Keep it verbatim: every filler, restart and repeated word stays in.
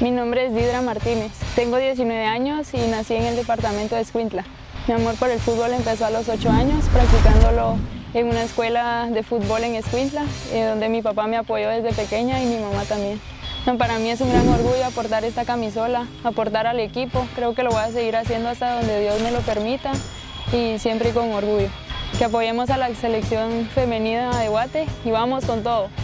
Mi nombre es Didra Martínez, tengo diecinueve años y nací en el departamento de Escuintla. Mi amor por el fútbol empezó a los ocho años, practicándolo en una escuela de fútbol en Escuintla, eh, donde mi papá me apoyó desde pequeña y mi mamá también. No, para mí es un gran orgullo aportar esta camisola, aportar al equipo. Creo que lo voy a seguir haciendo hasta donde Dios me lo permita y siempre con orgullo. Que apoyemos a la selección femenina de Guate y vamos con todo.